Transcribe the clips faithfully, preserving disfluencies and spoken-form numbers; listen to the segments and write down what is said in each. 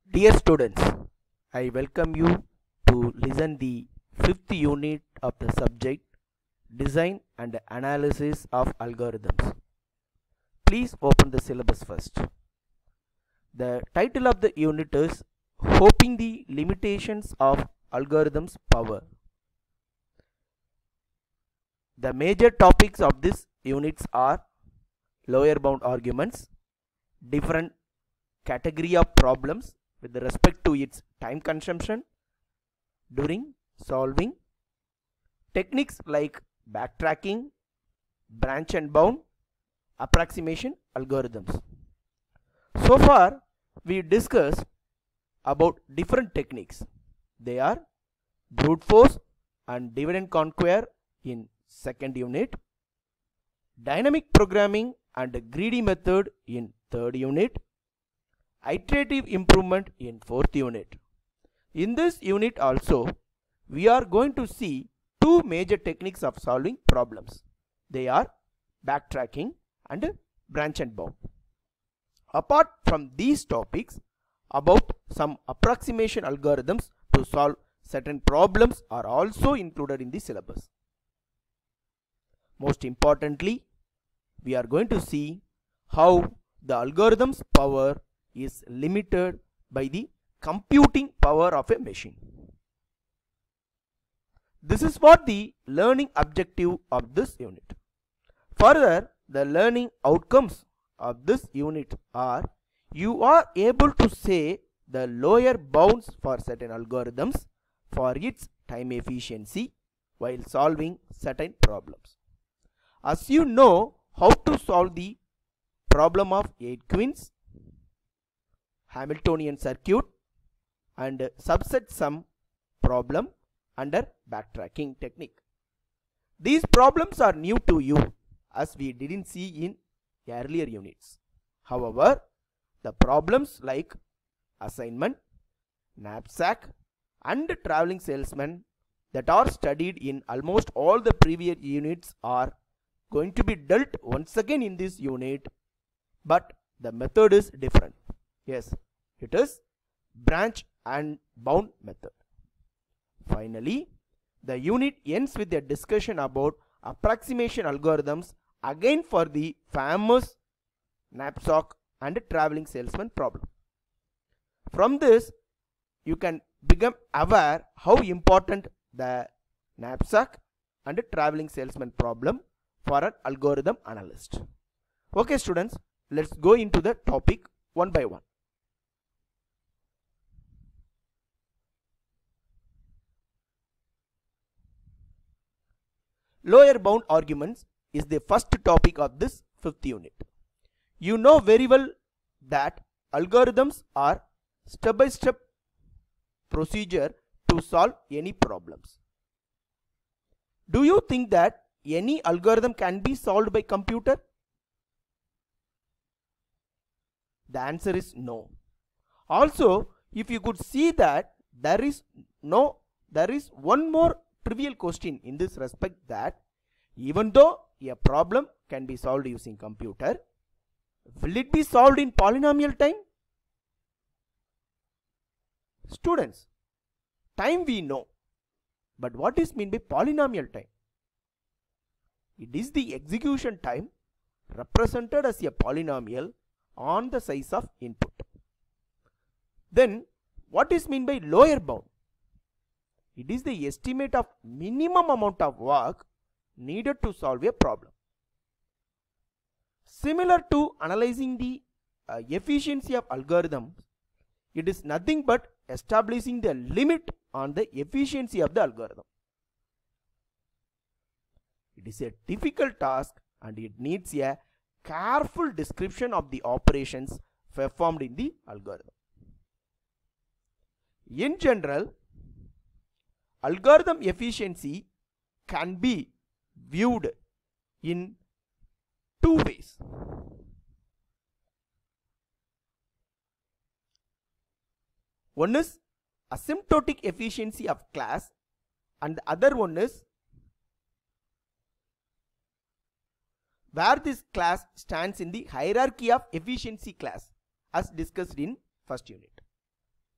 Dear students, I welcome you to listen the fifth unit of the subject Design and Analysis of Algorithms. Please open the syllabus first. The title of the unit is Hoping the Limitations of Algorithms Power. The major topics of this units are lower bound arguments, different category of problems with respect to its time consumption during solving, techniques like backtracking, branch and bound, approximation algorithms. So far we discussed about different techniques. They are brute force and divide and conquer in second unit, dynamic programming and greedy method in third unit, iterative improvement in fourth unit. In this unit also we are going to see two major techniques of solving problems. They are backtracking and branch and bound. Apart from these topics, about some approximation algorithms to solve certain problems are also included in the syllabus. Most importantly, we are going to see how the algorithm's power is limited by the computing power of a machine. This is what the learning objective of this unit. Further, the learning outcomes of this unit are you are able to say the lower bounds for certain algorithms for its time efficiency while solving certain problems. As you know how to solve the problem of eight queens, Hamiltonian circuit and subset sum problem under backtracking technique. These problems are new to you as we didn't see in earlier units. However, the problems like assignment, knapsack and traveling salesman that are studied in almost all the previous units are going to be dealt once again in this unit, but the method is different. Yes, it is branch and bound method. Finally, the unit ends with a discussion about approximation algorithms again for the famous knapsack and traveling salesman problem. From this, you can become aware how important the knapsack and traveling salesman problem for an algorithm analyst. Okay students, let's go into the topic one by one. Lower bound arguments is the first topic of this fifth unit. You know very well that algorithms are step-by-step procedure to solve any problems. Do you think that any algorithm can be solved by computer? The answer is no. Also, if you could see that there is no, there is one more trivial question in this respect, that even though a problem can be solved using computer, will it be solved in polynomial time? Students, time we know, but what is meant by polynomial time? It is the execution time represented as a polynomial on the size of input. Then what is meant by lower bound? It is the estimate of minimum amount of work needed to solve a problem. Similar to analyzing the uh, efficiency of algorithms, it is nothing but establishing the limit on the efficiency of the algorithm. It is a difficult task and it needs a careful description of the operations performed in the algorithm. In general, algorithm efficiency can be viewed in two ways. One is asymptotic efficiency of class and the other one is where this class stands in the hierarchy of efficiency class as discussed in first unit.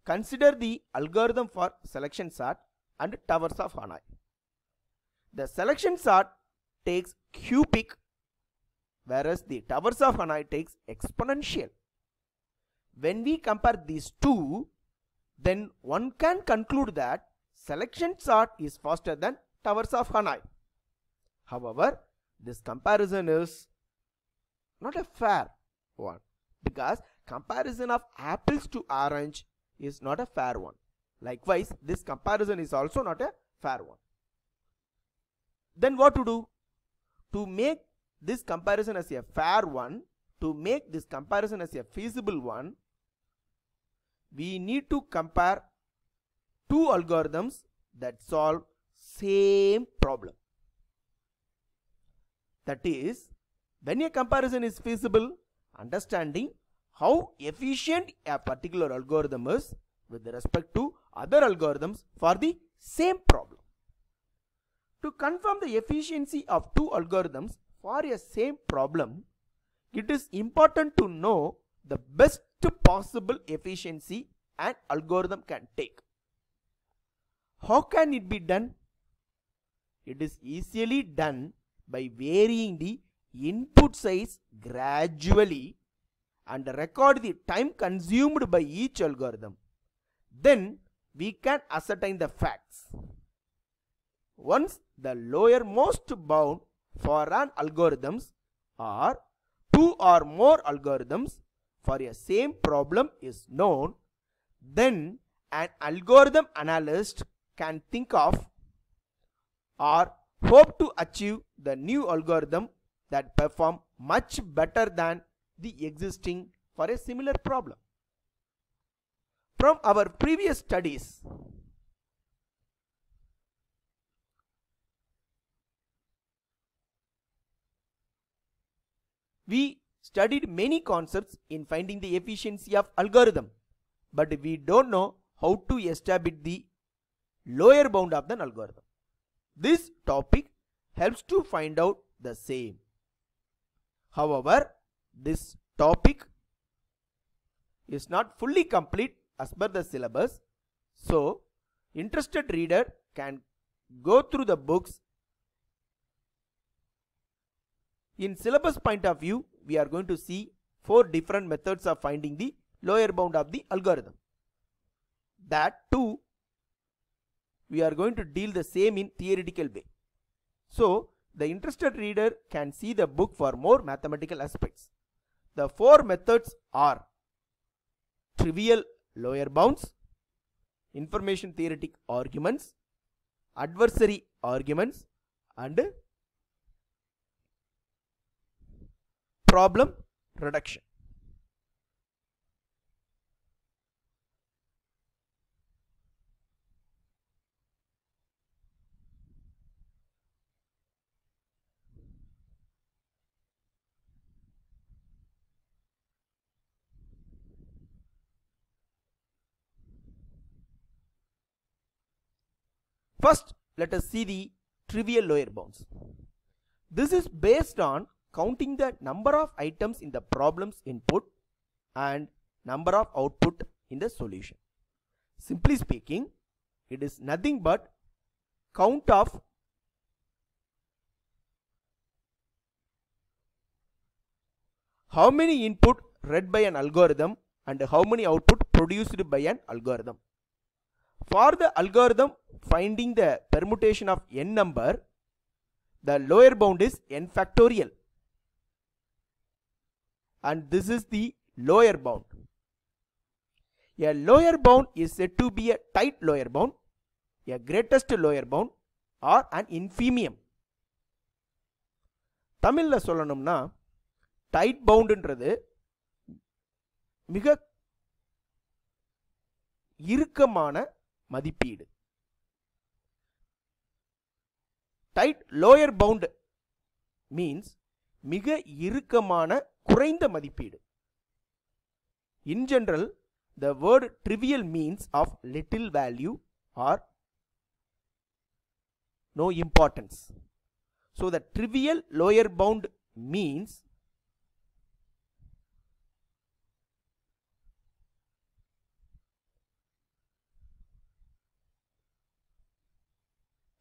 Consider the algorithm for selection sort and towers of Hanoi. The selection sort takes cubic, whereas the towers of Hanoi takes exponential. When we compare these two, then one can conclude that selection sort is faster than towers of Hanoi. However, this comparison is not a fair one, because comparison of apples to orange is not a fair one. Likewise, this comparison is also not a fair one. Then what to do? To make this comparison as a fair one, to make this comparison as a feasible one, we need to compare two algorithms that solve same problem. That is, when a comparison is feasible, understanding how efficient a particular algorithm is with respect to other algorithms for the same problem. To confirm the efficiency of two algorithms for a same problem, it is important to know the best possible efficiency an algorithm can take. How can it be done? It is easily done by varying the input size gradually and record the time consumed by each algorithm. Then we can ascertain the facts. Once the lowermost bound for an algorithms or two or more algorithms for a same problem is known, then an algorithm analyst can think of or hope to achieve the new algorithm that perform much better than the existing for a similar problem. From our previous studies, we studied many concepts in finding the efficiency of algorithm, but we don't know how to establish the lower bound of the algorithm. This topic helps to find out the same. However, this topic is not fully complete as per the syllabus, so interested reader can go through the books. In syllabus point of view, we are going to see four different methods of finding the lower bound of the algorithm. That too, we are going to deal the same in theoretical way. So, the interested reader can see the book for more mathematical aspects. The four methods are trivial lower bounds, information theoretic arguments, adversary arguments, and problem reduction. First, let us see the trivial lower bounds. This is based on counting the number of items in the problem's input and number of output in the solution. Simply speaking, it is nothing but count of how many input read by an algorithm and how many output produced by an algorithm. For the algorithm finding the permutation of n number, the lower bound is n factorial, and this is the lower bound. A lower bound is said to be a tight lower bound, a greatest lower bound, or an infimium. தமிழ்ல சொல்லணும்னா tight boundன்றது மிக இறுக்கமான மதிப்பீடு. Tight lower bound means மிக இறுக்கமான குறைந்த மதிப்பீடு. In general, the word trivial means of little value or no importance. So the trivial lower bound means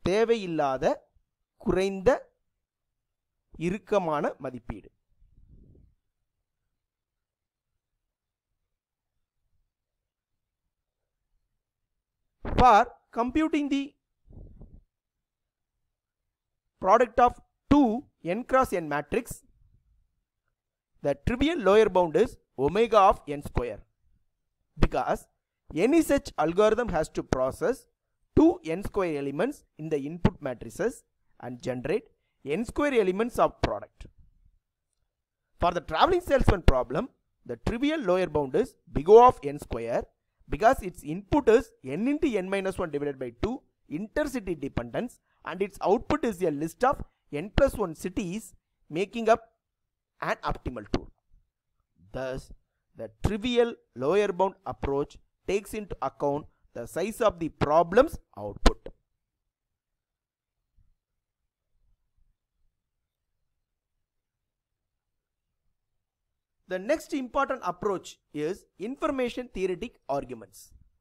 தேவையில்லாத குறைந்த இறுக்கமான மதிப்பீடு. For computing the product of two n cross n matrix, the trivial lower bound is omega of n square, because any such algorithm has to process two n square elements in the input matrices and generate n square elements of product. For the traveling salesman problem, the trivial lower bound is big O of n square, because its input is n into n minus one divided by two intercity dependence, and its output is a list of n plus one cities making up an optimal tool. Thus, the trivial lower bound approach takes into account the size of the problem's output. The next important approach is information theoretic arguments.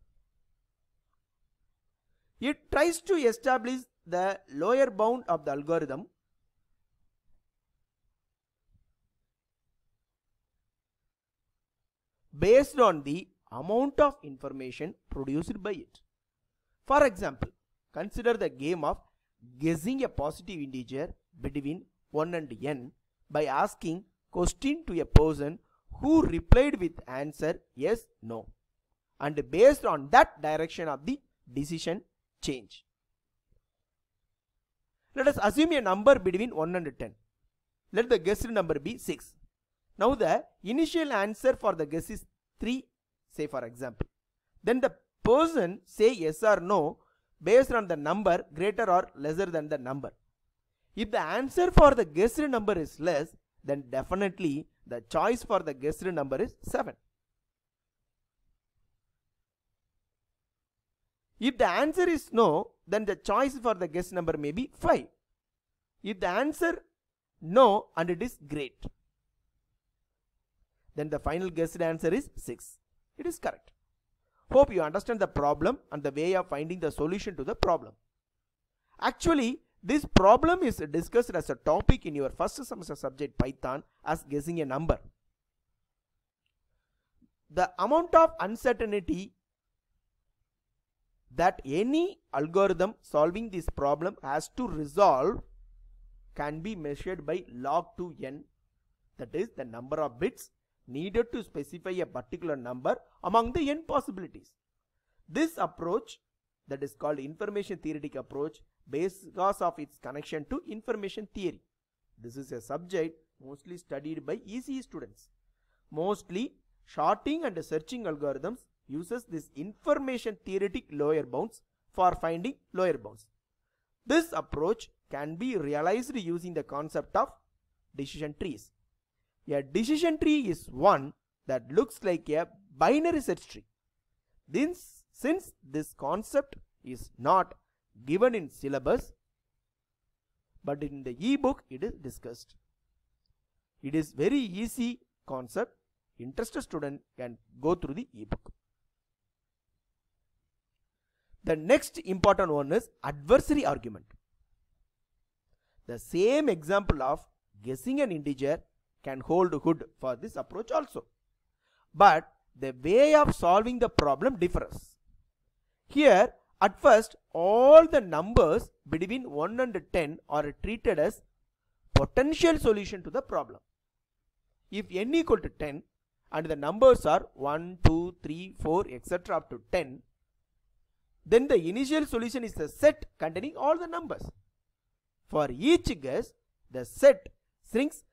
It tries to establish the lower bound of the algorithm based on the amount of information produced by it. For example, consider the game of guessing a positive integer between one and n by asking question to a person who replied with answer yes, no, and based on that direction of the decision change. Let us assume a number between one and ten. Let the guessed number be six. Now the initial answer for the guess is three, say for example. Then the person say yes or no based on the number greater or lesser than the number. If the answer for the guessed number is less, then definitely the choice for the guessed number is seven. If the answer is no, then the choice for the guessed number may be five. If the answer no and it is great, then the final guessed answer is six. It is correct. Hope you understand the problem and the way of finding the solution to the problem. Actually, this problem is discussed as a topic in your first semester subject Python as guessing a number. The amount of uncertainty that any algorithm solving this problem has to resolve can be measured by log two n, that is the number of bits needed to specify a particular number among the n possibilities. This approach, that is called information theoretic approach, because of its connection to information theory. This is a subject mostly studied by E C E students. Mostly sorting and searching algorithms uses this information theoretic lower bounds for finding lower bounds. This approach can be realized using the concept of decision trees. A decision tree is one that looks like a binary search tree. This, since this concept is not given in syllabus, but in the e-book it is discussed. It is very easy concept. Interested student can go through the e-book. The next important one is adversary argument. The same example of guessing an integer can hold good for this approach also, but the way of solving the problem differs. Here, at first, all the numbers between one and ten are treated as potential solution to the problem. If n equal to ten and the numbers are one, two, three, four, et cetera up to ten, then the initial solution is a set containing all the numbers. For each guess, the set shrinks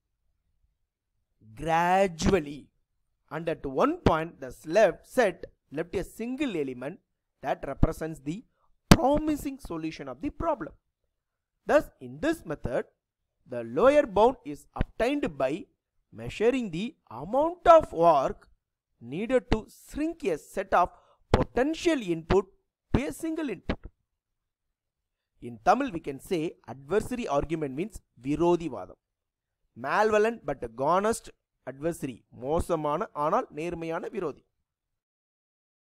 gradually, and at one point the left set left a single element that represents the promising solution of the problem. Thus, in this method, the lower bound is obtained by measuring the amount of work needed to shrink a set of potential input to a single input. In Tamil, we can say adversary argument means Virodhi Vadam. Malevolent but honest adversary, மோசமான ஆனால் நேர்மையான விரோதி.